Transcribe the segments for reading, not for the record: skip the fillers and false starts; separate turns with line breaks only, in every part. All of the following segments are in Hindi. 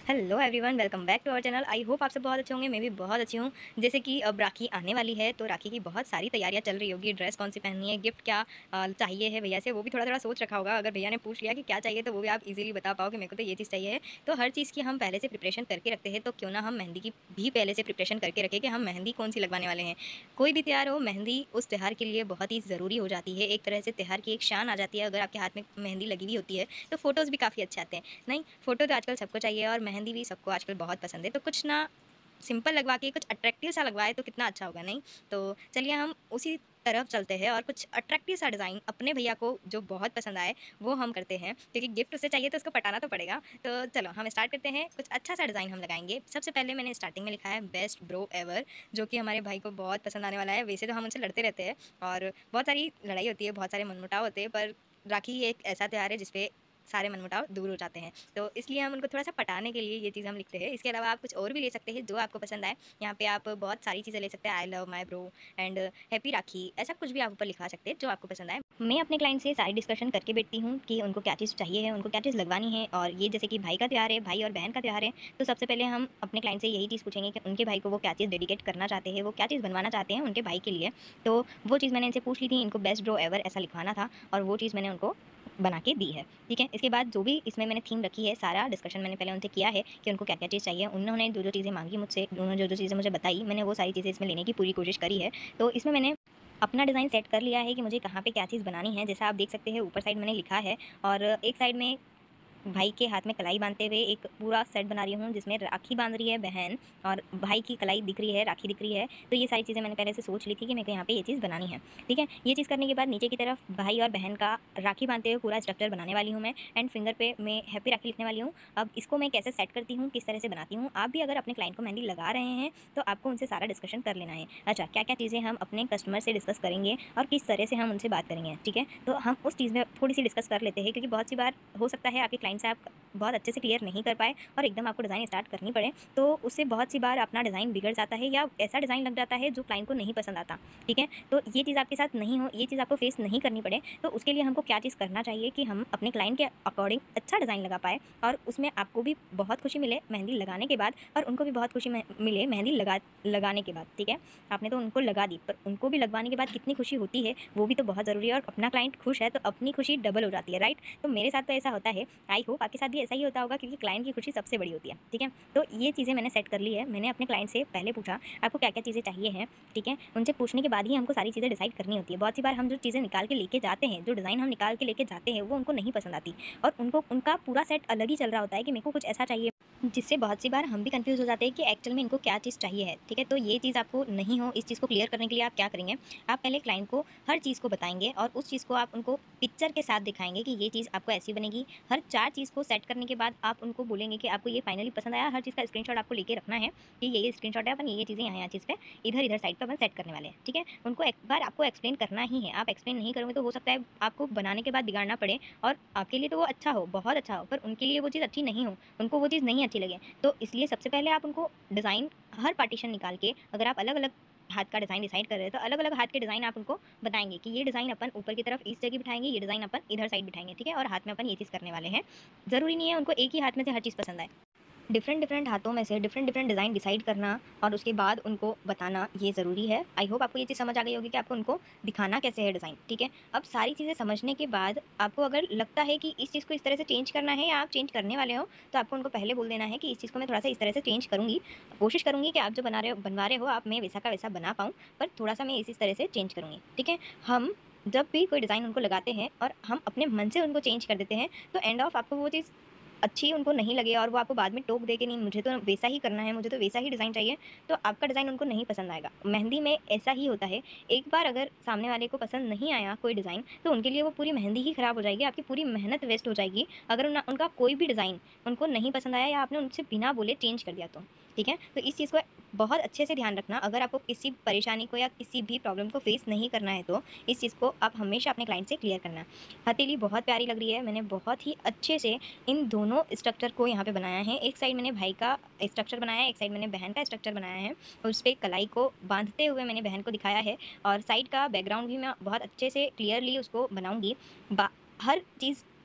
Hello everyone, welcome back to our channel. I hope आप सब बहुत अच्छे होंगे। मैं भी बहुत अच्छी हूँ। जैसे कि अब राखी आने वाली है, तो राखी की बहुत सारी तैयारियां चल रही होगी। ड्रेस कौन सी पहननी है, गिफ्ट क्या चाहिए है भैया से, वो भी थोड़ा थोड़ा सोच रखा होगा। अगर भैया ने पूछ लिया कि क्या चाहिए, तो वो भी आप इजीली बता पाओ कि मेरे को तो ये चीज़ चाहिए है। तो हर चीज़ की हम पहले से प्रिपरेशन करके रखते हैं, तो क्यों ना हम मेहंदी की भी पहले से प्रिपरेशन करके रखें कि हम मेहंदी कौन सी लगवाने वाले हैं। कोई भी त्यौहार हो, मेहंदी उस त्यौहार के लिए बहुत ही ज़रूरी हो जाती है। एक तरह से त्यौहार की एक शान आ जाती है। अगर आपके हाथ में मेहंदी लगी हुई होती है, तो फोटोज़ भी काफ़ी अच्छे आते हैं। नहीं, फ़ोटो तो आजकल सबको चाहिए और मेहंदी भी सबको आजकल बहुत पसंद है। तो कुछ ना सिंपल लगवा के कुछ अट्रैक्टिव सा लगवाए तो कितना अच्छा होगा, नहीं? तो चलिए हम उसी तरफ चलते हैं और कुछ अट्रैक्टिव सा डिज़ाइन अपने भैया को जो बहुत पसंद आए, वो हम करते हैं। क्योंकि गिफ्ट उसे चाहिए तो उसको पटाना तो पड़ेगा। तो चलो हम स्टार्ट करते हैं। कुछ अच्छा सा डिज़ाइन हम लगाएँगे। सबसे पहले मैंने स्टार्टिंग में लिखा है बेस्ट ब्रो एवर, जो कि हमारे भाई को बहुत पसंद आने वाला है। वैसे तो हम उनसे लड़ते रहते हैं और बहुत सारी लड़ाई होती है, बहुत सारे मनमुटाव होते हैं, पर राखी एक ऐसा त्योहार है जिसपे सारे मनमुटाव दूर हो जाते हैं। तो इसलिए हम उनको थोड़ा-सा पटाने के लिए ये चीज़ हम लिखते हैं। इसके अलावा आप कुछ और भी ले सकते हैं जो आपको पसंद आए। यहाँ पे आप बहुत सारी चीज़ें ले सकते हैं। I love my bro and happy Rakhi, ऐसा कुछ भी आप ऊपर लिखवा सकते हैं जो आपको पसंद आए। मैं अपने क्लाइंट से सारी डिस्कशन करके बैठती हूँ कि उनको क्या चीज़ चाहिए है, उनको क्या चीज़ लगवानी है। और ये जैसे कि भाई का त्योहार है, भाई और बहन का त्योहार है, तो सबसे पहले हम अपने क्लाइंट से यही चीज़ पूछेंगे कि उनके भाई को वो क्या चीज़ डेडिकेट करना चाहते हैं, वो क्या चीज़ बनवाना चाहते हैं उनके भाई के लिए। तो वो चीज़ मैंने इनसे पूछ ली थी, इनको बेस्ट ब्रो एवर ऐसा लिखवाना था और वो चीज़ मैंने उनको बना के दी है। ठीक है? इसके बाद जो भी इसमें मैंने थीम रखी है, सारा डिस्कशन मैंने पहले उनसे किया है कि उनको क्या-क्या चीज़ चाहिए। उन्होंने जो-जो चीज़ें माँगी मुझसे, उन्होंने जो-जो चीज़ें मुझे बताई, मैंने वो सारी चीज़ें इसमें लेने की पूरी कोशिश करी है। तो इसमें मैंने अपना डिज़ाइन सेट कर लिया है कि मुझे कहाँ पे क्या चीज़ बनानी है। जैसा आप देख सकते हैं ऊपर साइड मैंने लिखा है और एक साइड में भाई के हाथ में कलाई बांधते हुए एक पूरा सेट बना रही हूँ जिसमें राखी बांध रही है बहन और भाई की कलाई दिख रही है, राखी दिख रही है। तो ये सारी चीज़ें मैंने पहले से सोच ली थी कि मेरे को यहाँ पे ये चीज़ बनानी है। ठीक है? ये चीज़ करने के बाद नीचे की तरफ भाई और बहन का राखी बांधते हुए पूरा स्ट्रक्चर बनाने वाली हूँ मैं एंड फिंगर पे मैं हैप्पी राखी लिखने वाली हूँ। अब इसको मैं कैसे सेट करती हूँ, किस तरह से बनाती हूँ, आप भी अगर अपने क्लाइंट को मेहंदी लगा रहे हैं तो आपको उनसे सारा डिस्कशन कर लेना है। अच्छा, क्या-क्या चीज़ें हम अपने कस्टमर से डिस्कस करेंगे और किस तरह से हम उनसे बात करेंगे, ठीक है? तो हम उस चीज़ में थोड़ी-सी डिस्कस कर लेते हैं क्योंकि बहुत सी बार हो सकता है आपके क्लाइंट से आप बहुत अच्छे से क्लियर नहीं कर पाए और एकदम आपको डिज़ाइन स्टार्ट करनी पड़े, तो उससे बहुत सी बार अपना डिज़ाइन बिगड़ जाता है या ऐसा डिज़ाइन लग जाता है जो क्लाइंट को नहीं पसंद आता। ठीक है? तो ये चीज़ आपके साथ नहीं हो, ये चीज़ आपको फेस नहीं करनी पड़े, तो उसके लिए हमको क्या चीज़ करना चाहिए कि हम अपने क्लाइंट के अकॉर्डिंग अच्छा डिज़ाइन लगा पाएँ और उसमें आपको भी बहुत खुशी मिले मेहंदी लगाने के बाद और उनको भी बहुत खुशी मिले मेहंदी लगाने के बाद। ठीक है? आपने तो उनको लगा दी, पर उनको भी लगवाने के बाद कितनी खुशी होती है, वो भी तो बहुत ज़रूरी है और अपना क्लाइंट खुश है तो अपनी खुशी डबल हो जाती है, राइट? तो मेरे साथ तो ऐसा होता है। आई होप आपके साथ भी ऐसा ही होता होगा क्योंकि क्लाइंट की खुशी सबसे बड़ी होती है। ठीक है? तो ये चीज़ें मैंने सेट कर ली है। मैंने अपने क्लाइंट से पहले पूछा आपको क्या-क्या चीज़ें चाहिए हैं, ठीक है? उनसे पूछने के बाद ही हमको सारी चीज़ें डिसाइड करनी होती है। बहुत सी बार हम जो चीज़ें निकाल के लेके जाते हैं, जो डिज़ाइन हम निकाल के लेके जाते हैं, वो उनको नहीं पसंद आती और उनको उनका पूरा सेट अलग ही चल रहा होता है कि मेरे को कुछ ऐसा चाहिए, जिससे बहुत सी बार हम भी कंफ्यूज हो जाते हैं कि एक्चुअल में इनको क्या चीज़ चाहिए है। ठीक है? तो ये चीज़ आपको नहीं हो, इस चीज़ को क्लियर करने के लिए आप क्या करेंगे, आप पहले क्लाइंट को हर चीज़ को बताएँगे और उस चीज़ को आप उनको पिक्चर के साथ दिखाएँगे कि ये चीज़ आपको ऐसी बनेगी। हर 4 चीज़ को सेट करने के बाद आप उनको बोलेंगे कि आपको ये फाइनली पसंद आया। हर चीज़ का स्क्रीनशॉट आपको लेके रखना है कि ये स्क्रीनशॉट है, अपन ये चीज़ें यहाँ चीज़ पे इधर-इधर साइड पे अपन सेट करने वाले हैं। ठीक है? उनको एक बार आपको एक्सप्लेन करना ही है। आप एक्सप्लेन नहीं करोगे तो हो सकता है आपको बनाने के बाद बिगाड़ना पड़े और आपके लिए तो वो अच्छा हो, बहुत अच्छा हो, पर उनके लिए वो चीज़ अच्छी नहीं हो, उनको वो चीज़ नहीं अच्छी लगे। तो इसलिए सबसे पहले आप उनको डिज़ाइन हर पार्टीशन निकाल के, अगर आप अलग-अलग हाथ का डिज़ाइन डिसाइड कर रहे हैं तो अलग-अलग हाथ के डिज़ाइन आप उनको बताएँगे कि ये डिज़ाइन अपन ऊपर की तरफ इस जगह बिठाएँगे, ये डिज़ाइन अपन इधर साइड बिठाएँगे, ठीक है? और हाथ में अपन ये चीज़ करने वाले हैं। ज़रूरी नहीं है उनको एक ही हाथ में से हर चीज़ पसंद आए। डिफरेंट डिफरेंट हाथों में से डिफरेंट डिफरेंट डिज़ाइन डिसाइड करना और उसके बाद उनको बताना ये ज़रूरी है। आई होप आपको ये चीज़ समझ आ गई होगी कि आपको उनको दिखाना कैसे है डिज़ाइन, ठीक है? अब सारी चीज़ें समझने के बाद आपको अगर लगता है कि इस चीज़ को इस तरह से चेंज करना है या आप चेंज करने वाले हो, तो आपको उनको पहले बोल देना है कि इस चीज़ को मैं थोड़ा-सा इस तरह से चेंज करूँगी। कोशिश करूँगी कि आप जो बनवा रहे हो आप मैं वैसा का वैसा बना पाऊँ, पर थोड़ा-सा मैं इस तरह से चेंज करूँगी, ठीक है? हम जब भी कोई डिज़ाइन उनको लगाते हैं और हम अपने मन से उनको चेंज कर देते हैं, तो एंड ऑफ आपको वो चीज़ अच्छी उनको नहीं लगे और वो आपको बाद में टोक दे कि नहीं मुझे तो वैसा ही करना है, मुझे तो वैसा ही डिज़ाइन चाहिए, तो आपका डिज़ाइन उनको नहीं पसंद आएगा। मेहंदी में ऐसा ही होता है, एक बार अगर सामने वाले को पसंद नहीं आया कोई डिज़ाइन, तो उनके लिए वो पूरी मेहंदी ही ख़राब हो जाएगी, आपकी पूरी मेहनत वेस्ट हो जाएगी, अगर उनका कोई भी डिज़ाइन उनको नहीं पसंद आया या आपने उनसे बिना बोले चेंज कर दिया तो। ठीक है? तो इस चीज़ को बहुत अच्छे से ध्यान रखना, अगर आपको किसी परेशानी को या किसी भी प्रॉब्लम को फेस नहीं करना है, तो इस चीज़ को आप हमेशा अपने क्लाइंट से क्लियर करना। हथेली बहुत प्यारी लग रही है, मैंने बहुत ही अच्छे से इन दोनों स्ट्रक्चर को यहाँ पे बनाया है। एक साइड मैंने भाई का स्ट्रक्चर बनाया है, एक साइड मैंने बहन का स्ट्रक्चर बनाया है। उस पे कलाई को बाँधते हुए मैंने बहन को दिखाया है और साइड का बैकग्राउंड भी मैं बहुत अच्छे से क्लियरली उसको बनाऊँगी। बा हर चीज़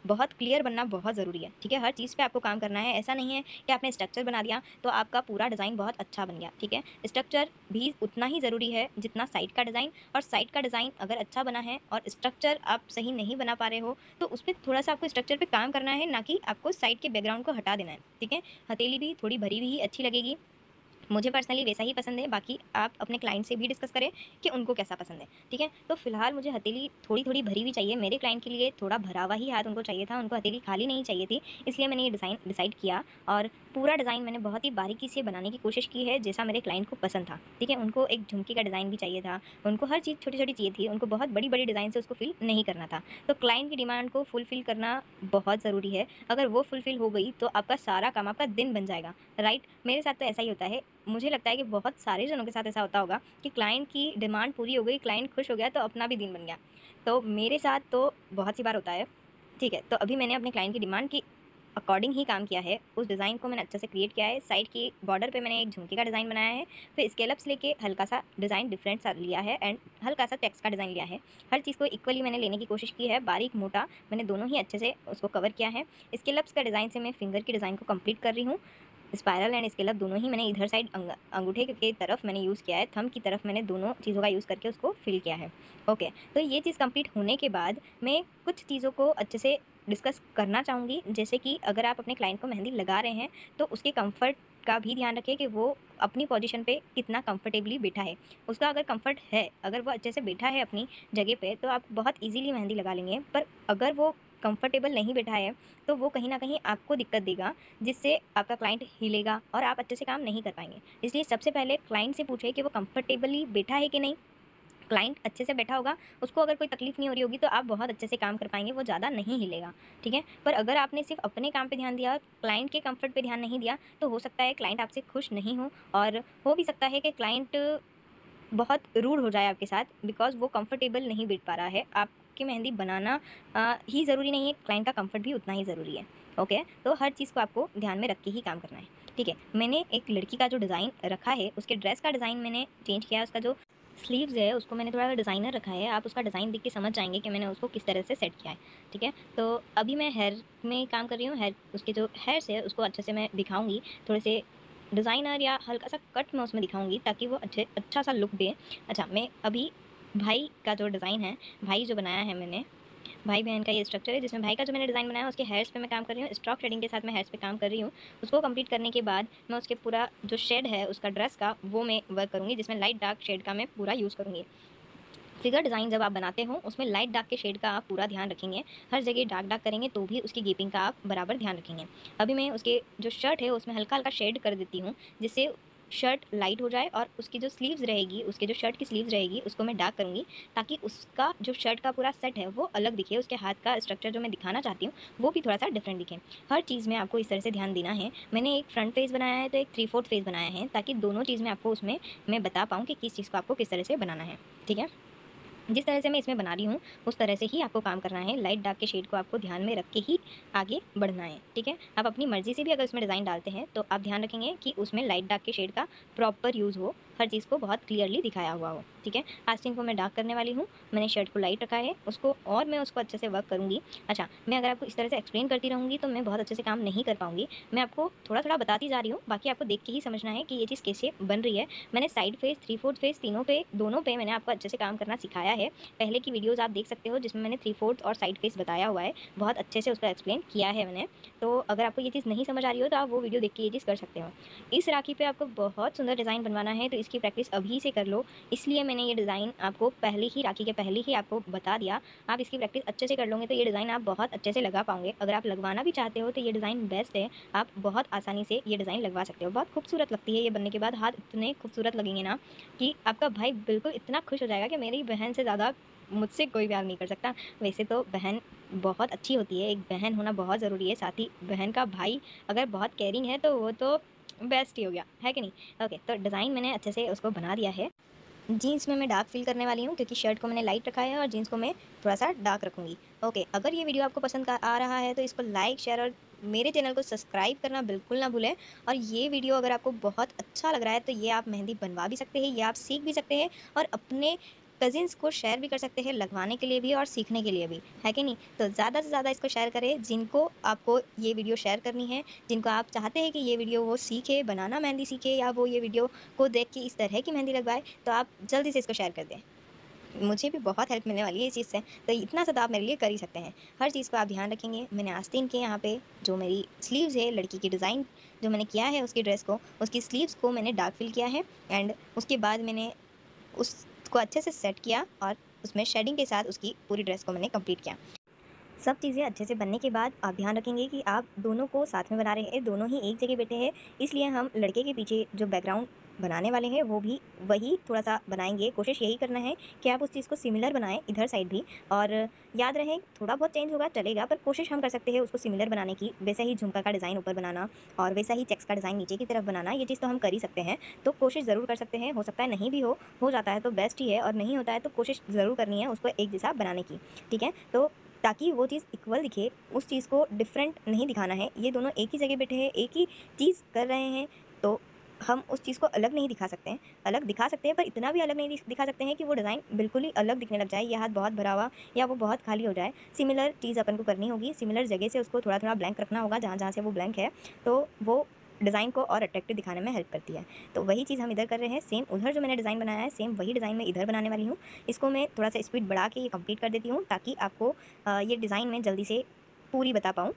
बहुत क्लियर बनना बहुत ज़रूरी है, ठीक है? हर चीज़ पे आपको काम करना है। ऐसा नहीं है कि आपने स्ट्रक्चर बना दिया तो आपका पूरा डिज़ाइन बहुत अच्छा बन गया, ठीक है? स्ट्रक्चर भी उतना ही ज़रूरी है जितना साइट का डिज़ाइन, और साइट का डिज़ाइन अगर अच्छा बना है और स्ट्रक्चर आप सही नहीं बना पा रहे हो, तो उस पे थोड़ा-सा आपको स्ट्रक्चर पे काम करना है, ना कि आपको साइट के बैकग्राउंड को हटा देना है, ठीक है? हथेली भी थोड़ी भरी हुई ही अच्छी लगेगी। मुझे पर्सनली वैसा ही पसंद है, बाकी आप अपने क्लाइंट से भी डिस्कस करें कि उनको कैसा पसंद है, ठीक है? तो फिलहाल मुझे हथेली थोड़ी-थोड़ी भरी हुई चाहिए, मेरे क्लाइंट के लिए थोड़ा भरा हुआ ही हाथ उनको चाहिए था, उनको हथेली खाली नहीं चाहिए थी, इसलिए मैंने ये डिज़ाइन डिसाइड किया, और पूरा डिज़ाइन मैंने बहुत ही बारीकी से बनाने की कोशिश की है, जैसा मेरे क्लाइंट को पसंद था, ठीक है? उनको एक झुमकी का डिज़ाइन भी चाहिए था, उनको हर चीज़ छोटी-छोटी चाहिए थी, उनको बहुत बड़ी-बड़ी डिज़ाइन से उसको फ़िल नहीं करना था। तो क्लाइंट की डिमांड को फुलफ़िल करना बहुत ज़रूरी है, अगर वो फुलफ़िल हो गई तो आपका सारा काम, आपका दिन बन जाएगा, राइट? मेरे साथ तो ऐसा ही होता है, मुझे लगता है कि बहुत सारे जनों के साथ ऐसा होता होगा कि क्लाइंट की डिमांड पूरी हो गई, क्लाइंट खुश हो गया तो अपना भी दिन बन गया। तो मेरे साथ तो बहुत सी बार होता है, ठीक है? तो अभी मैंने अपने क्लाइंट की डिमांड के अकॉर्डिंग ही काम किया है, उस डिज़ाइन को मैंने अच्छे से क्रिएट किया है। साइड की बॉर्डर पे मैंने एक झुमकी का डिज़ाइन बनाया है, फिर स्केलअप्स लेके हल्का-सा डिज़ाइन डिफरेंट सा लिया है एंड हल्का-सा टेक्स्ट का डिज़ाइन लिया है। हर चीज़ को इक्वली मैंने लेने की कोशिश की है, बारीक-मोटा मैंने दोनों ही अच्छे से उसको कवर किया है। स्केलअप्स का डिज़ाइन से मैं फिंगर की डिज़ाइन को कंप्लीट कर रही हूँ। स्पाइरल एंड स्केलअप दोनों ही मैंने इधर साइड अंगूठे की तरफ मैंने यूज़ किया है, थंब की तरफ मैंने दोनों चीज़ों का यूज़ करके उसको फिल किया है। ओके, तो ये चीज़ कंप्लीट होने के बाद मैं कुछ चीज़ों को अच्छे से डिस्कस करना चाहूँगी, जैसे कि अगर आप अपने क्लाइंट को मेहंदी लगा रहे हैं तो उसके कंफर्ट का भी ध्यान रखें कि वो अपनी पोजीशन पे कितना कंफर्टेबली बैठा है। उसका अगर कंफर्ट है, अगर वो अच्छे से बैठा है अपनी जगह पे, तो आप बहुत ईज़िली मेहंदी लगा लेंगे। पर अगर वो कंफर्टेबल नहीं बैठा है, तो वो कहीं न कहीं आपको दिक्कत देगा, जिससे आपका क्लाइंट हिलेगा और आप अच्छे से काम नहीं कर पाएँगे। इसलिए सबसे पहले क्लाइंट से पूछिए कि वो कंफर्टेबली बैठा है कि नहीं। क्लाइंट अच्छे से बैठा होगा, उसको अगर कोई तकलीफ़ नहीं हो रही होगी, तो आप बहुत अच्छे से काम कर पाएँगे, वो ज़्यादा नहीं हिलेगा, ठीक है? पर अगर आपने सिर्फ़ अपने काम पे ध्यान दिया, क्लाइंट के कम्फ़र्ट पे ध्यान नहीं दिया, तो हो सकता है क्लाइंट आपसे खुश नहीं हो, और हो भी सकता है कि क्लाइंट बहुत रूड हो जाए आपके साथ, बिकॉज़ वो कंफर्टेबल नहीं बैठ पा रहा है। आपकी मेहंदी बनाना ही ज़रूरी नहीं है, क्लाइंट का कंफर्ट भी उतना ही ज़रूरी है। ओके? तो हर चीज़ को आपको ध्यान में रख के ही काम करना है, ठीक है? मैंने एक लड़की का जो डिज़ाइन रखा है, उसके ड्रेस का डिज़ाइन मैंने चेंज किया है, उसका जो स्लीव्स है उसको मैंने थोड़ा डिज़ाइनर रखा है। आप उसका डिज़ाइन देख के समझ जाएँगे कि मैंने उसको किस तरह से सेट किया है, ठीक है? तो अभी मैं हेयर में काम कर रही हूँ, हेयर उसके जो हेयर्स है उसको अच्छे से मैं दिखाऊँगी, थोड़े से डिज़ाइनर या हल्का-सा कट मैं उसमें दिखाऊँगी ताकि वो अच्छा-सा लुक दे। अच्छा, मैं अभी भाई का जो डिज़ाइन है, भाई जो बनाया है मैंने, भाई-बहन का ये स्ट्रक्चर है जिसमें भाई का जो मैंने डिज़ाइन बनाया है उसके हेयर्स पे मैं काम कर रही हूँ, स्ट्रोक शेडिंग के साथ मैं हेयर्स पे काम कर रही हूँ। उसको कंप्लीट करने के बाद मैं उसके पूरा जो शेड है उसका ड्रेस का, वो मैं वर्क करूँगी, जिसमें लाइट डार्क शेड का मैं पूरा यूज़ करूँगी। फिगर डिज़ाइन जब आप बनाते हो उसमें लाइट डार्क के शेड का आप पूरा ध्यान रखेंगे, हर जगह डार्क डार्क करेंगे तो भी उसकी गैपिंग का आप बराबर ध्यान रखेंगे। अभी मैं उसके जो शर्ट है उसमें हल्का-हल्का शेड कर देती हूँ, जिससे शर्ट लाइट हो जाए, और उसकी जो स्लीव्स रहेगी, उसके जो शर्ट की स्लीव्स रहेगी उसको मैं डार्क करूँगी, ताकि उसका जो शर्ट का पूरा सेट है वो अलग दिखे, उसके हाथ का स्ट्रक्चर जो मैं दिखाना चाहती हूँ वो भी थोड़ा-सा डिफरेंट दिखे। हर चीज़ में आपको इस तरह से ध्यान देना है। मैंने एक फ्रंट फेस बनाया है तो एक 3/4 फेस बनाया है, ताकि दोनों चीज़ में आपको उसमें मैं बता पाऊँ कि किस चीज़ को आपको किस तरह से बनाना है, ठीक है? जिस तरह से मैं इसमें बना रही हूँ, उस तरह से ही आपको काम करना है। लाइट डार्क के शेड को आपको ध्यान में रख के ही आगे बढ़ना है, ठीक है? आप अपनी मर्ज़ी से भी अगर उसमें डिज़ाइन डालते हैं, तो आप ध्यान रखेंगे कि उसमें लाइट डार्क के शेड का प्रॉपर यूज़ हो, हर चीज़ को बहुत क्लियरली दिखाया हुआ हो, ठीक है? आस्तीन को मैं डार्क करने वाली हूँ, मैंने शर्ट को लाइट रखा है, उसको और मैं उसको अच्छे से वर्क करूँगी। अच्छा, मैं अगर आपको इस तरह से एक्सप्लेन करती रहूँगी, तो मैं बहुत अच्छे से काम नहीं कर पाऊँगी। मैं आपको थोड़ा-थोड़ा बताती जा रही हूँ, बाकी आपको देख के ही समझना है कि ये चीज़ कैसे बन रही है। मैंने साइड फेस, 3/4 फेस तीनों पे, दोनों पे मैंने आपको अच्छे से काम करना सिखाया है। पहले की वीडियोज़ आप देख सकते हो जिसमें मैंने 3/4 और साइड फेस बताया हुआ है, बहुत अच्छे से उसको एक्सप्लेन किया है मैंने। तो अगर आपको ये चीज़ नहीं समझ आ रही हो तो आप वो वीडियो देख के ये चीज़ कर सकते हो। इस राखी पे आपको बहुत सुंदर डिज़ाइन बनवाना है, तो इसकी प्रैक्टिस अभी से कर लो, इसलिए मैंने ये डिज़ाइन आपको पहले ही, राखी के पहले ही आपको बता दिया। आप इसकी प्रैक्टिस अच्छे से कर लोगे तो ये डिज़ाइन आप बहुत अच्छे से लगा पाओगे। अगर आप लगवाना भी चाहते हो तो ये डिज़ाइन बेस्ट है, आप बहुत आसानी से ये डिज़ाइन लगवा सकते हो। बहुत खूबसूरत लगती है ये बनने के बाद, हाथ इतने खूबसूरत लगेंगे ना कि आपका भाई बिल्कुल इतना खुश हो जाएगा कि मेरी बहन से ज़्यादा मुझसे कोई प्यार नहीं कर सकता। वैसे तो बहन बहुत अच्छी होती है, एक बहन होना बहुत ज़रूरी है, साथ ही बहन का भाई अगर बहुत केयरिंग है तो वो तो बेस्ट ही हो गया, है कि नहीं? ओके, तो डिज़ाइन मैंने अच्छे से उसको बना दिया है। जीन्स में मैं डार्क फ़िल करने वाली हूँ, क्योंकि शर्ट को मैंने लाइट रखा है और जीन्स को मैं थोड़ा-सा डार्क रखूँगी। ओके, अगर ये वीडियो आपको पसंद आ रहा है तो इसको लाइक, शेयर और मेरे चैनल को सब्सक्राइब करना बिल्कुल ना भूलें। और ये वीडियो अगर आपको बहुत अच्छा लग रहा है तो ये आप मेहंदी बनवा भी सकते हैं, ये आप सीख भी सकते हैं और अपने कज़िन्स को शेयर भी कर सकते हैं, लगवाने के लिए भी और सीखने के लिए भी, है कि नहीं? तो ज़्यादा से ज़्यादा इसको शेयर करें, जिनको आपको ये वीडियो शेयर करनी है, जिनको आप चाहते हैं कि ये वीडियो वो सीखे, बनाना मेहंदी सीखे, या वो ये वीडियो को देख के इस तरह की मेहंदी लगवाए, तो आप जल्दी से इसको शेयर कर दें। मुझे भी बहुत हेल्प मिलने वाली है इस चीज़ से, तो इतना सा तो आप मेरे लिए कर ही सकते हैं। हर चीज़ को आप ध्यान रखेंगे। मैंने आस्तीन के यहाँ पे जो मेरी स्लीव्स है, लड़की की डिज़ाइन जो मैंने किया है उसकी ड्रेस को, उसकी स्लीव्स को मैंने डार्क फिल किया है, एंड उसके बाद मैंने उसको अच्छे से सेट किया और उसमें शेडिंग के साथ उसकी पूरी ड्रेस को मैंने कंप्लीट किया। सब चीज़ें अच्छे से बनने के बाद आप ध्यान रखेंगे कि आप दोनों को साथ में बना रहे हैं, दोनों ही एक जगह बैठे हैं, इसलिए हम लड़के के पीछे जो बैकग्राउंड बनाने वाले हैं वो भी वही थोड़ा-सा बनाएँगे। कोशिश यही करना है कि आप उस चीज़ को सिमिलर बनाएँ इधर साइड भी, और याद रहे थोड़ा बहुत चेंज होगा चलेगा, पर कोशिश हम कर सकते हैं उसको सिमिलर बनाने की। वैसा ही झुमका का डिज़ाइन ऊपर बनाना और वैसा ही चेक्स का डिज़ाइन नीचे की तरफ बनाना, ये चीज़ तो हम कर ही सकते हैं। तो कोशिश ज़रूर कर सकते हैं, हो सकता है नहीं भी हो जाता है तो बेस्ट ही है, और नहीं होता है तो कोशिश ज़रूर करनी है उसको एक जैसा बनाने की, ठीक है? तो ताकि वो चीज़ इक्वल दिखे, उस चीज़ को डिफरेंट नहीं दिखाना है। ये दोनों एक ही जगह बैठे हैं, एक ही चीज़ कर रहे हैं, तो हम उस चीज़ को अलग नहीं दिखा सकते हैं। अलग दिखा सकते हैं, पर इतना भी अलग नहीं दिखा सकते हैं कि वो डिज़ाइन बिल्कुल ही अलग दिखने लग जाए, या हाथ बहुत भरा हुआ या वो बहुत खाली हो जाए। सिमिलर चीज़ अपन को करनी होगी, सिमिलर जगह से उसको थोड़ा-थोड़ा ब्लैंक रखना होगा, जहाँ-जहाँ से वो ब्लैंक है, तो वो डिज़ाइन को और अट्रैक्टिव दिखाने में हेल्प करती है। तो वही चीज़ हम इधर कर रहे हैं, सेम उधर जो मैंने डिज़ाइन बनाया है, सेम वही डिज़ाइन मैं इधर बनाने वाली हूँ। इसको मैं थोड़ा-सा स्पीड बढ़ा के ये कंप्लीट कर देती हूँ, ताकि आपको ये डिज़ाइन मैं जल्दी से पूरी बता पाऊँ।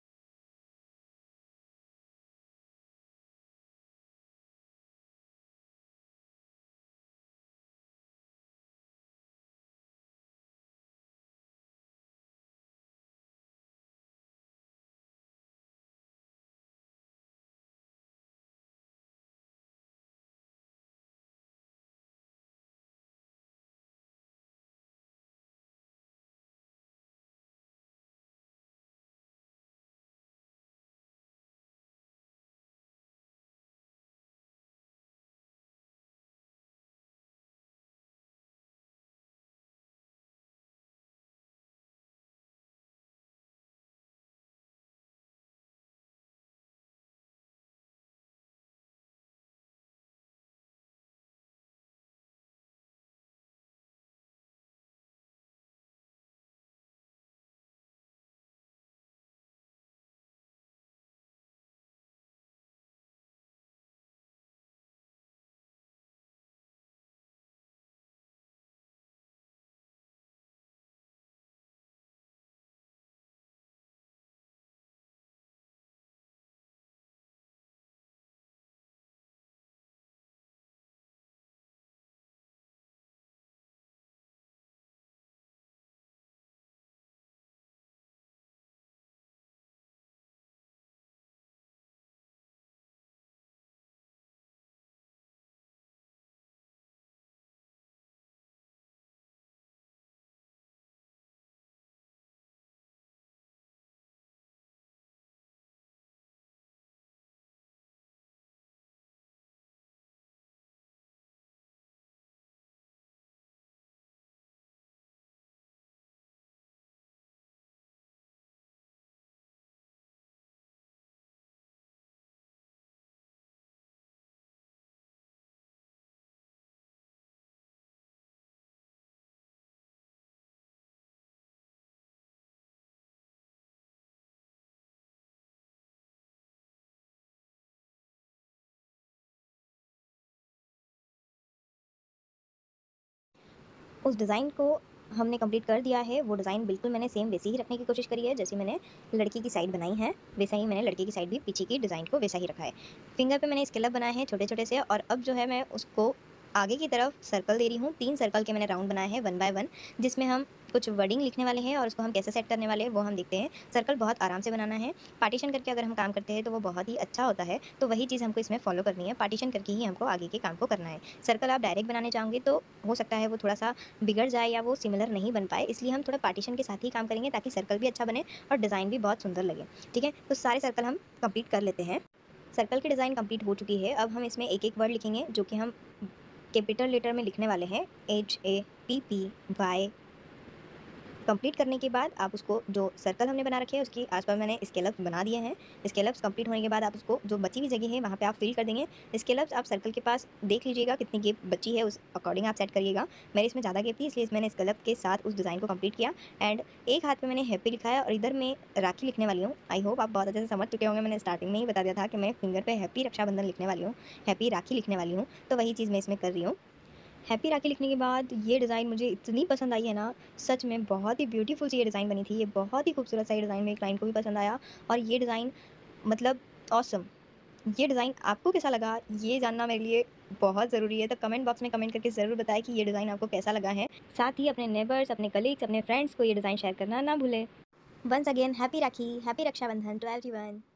उस डिज़ाइन को हमने कंप्लीट कर दिया है। वो डिज़ाइन बिल्कुल मैंने सेम वैसे ही रखने की कोशिश करी है, जैसे मैंने लड़की की साइड बनाई है, वैसा ही मैंने लड़के की साइड भी पीछे की डिज़ाइन को वैसा ही रखा है। फिंगर पे मैंने स्केलअप बनाए हैं छोटे-छोटे से, और अब जो है मैं उसको आगे की तरफ सर्कल दे रही हूँ। 3 सर्कल के मैंने राउंड बनाए हैं 1 बाय 1, जिसमें हम कुछ वर्डिंग लिखने वाले हैं, और उसको हम कैसे सेट करने वाले हैं वो हम देखते हैं। सर्कल बहुत आराम से बनाना है। पार्टीशन करके अगर हम काम करते हैं तो वो बहुत ही अच्छा होता है, तो वही चीज़ हमको इसमें फॉलो करनी है। पार्टीशन करके ही हमको आगे के काम को करना है। सर्कल आप डायरेक्ट बनाने चाहोगे तो हो सकता है वो थोड़ा-सा बिगड़ जाए या वो सिमिलर नहीं बन पाए, इसलिए हम थोड़ा पार्टीशन के साथ ही काम करेंगे, ताकि सर्कल भी अच्छा बने और डिज़ाइन भी बहुत सुंदर लगे। ठीक है? तो सारे सर्कल हम कंप्लीट कर लेते हैं। सर्कल की डिज़ाइन कंप्लीट हो चुकी है। अब हम इसमें एक-एक वर्ड लिखेंगे, जो कि हम कैपिटल लेटर में लिखने वाले हैं। HAPPY कंप्लीट करने के बाद आप उसको जो सर्कल हमने बना रखे हैं उसके आस-पास मैंने स्केलप्स बना दिए हैं। स्केलप्स कंप्लीट होने के बाद आप उसको जो बची हुई जगह है वहाँ पे आप फिल कर देंगे। स्केलप्स आप सर्कल के पास देख लीजिएगा कितनी गैप बची है, उस अकॉर्डिंग आप सेट करिएगा। मेरे इसमें ज़्यादा गैप थी इसलिए मैंने स्केलप के साथ उस डिज़ाइन को कंप्लीट किया। एंड एक हाथ में मैंने हैप्पी लिखा है और इधर मैं राखी लिखने वाली हूँ। आई होप आप बहुत अच्छे से समझ चुके होंगे, मैंने स्टार्टिंग में ही बता दिया था कि मैं फिंगर पे हैप्पी रक्षाबंधन लिखने वाली हूँ, हैप्पी राखी लिखने वाली हूँ, तो वही चीज़ मैं इसमें कर रही हूँ। हैप्पी राखी लिखने के बाद ये डिज़ाइन मुझे इतनी पसंद आई है ना, सच में बहुत ही ब्यूटीफुल सी ये डिज़ाइन बनी थी। ये बहुत ही खूबसूरत सा ये डिज़ाइन मेरे क्लाइंट को भी पसंद आया और ये डिज़ाइन मतलब ऑसम। ये डिज़ाइन आपको कैसा लगा, ये जानना मेरे लिए बहुत ज़रूरी है, तो कमेंट बॉक्स में कमेंट करके ज़रूर बताएं कि ये डिज़ाइन आपको कैसा लगा है। साथ ही अपने नेबर्स, अपने कलीग्स, अपने फ्रेंड्स को ये डिज़ाइन शेयर करना ना भूलें। Once again happy Rakhi, happy Raksha Bandhan to everyone.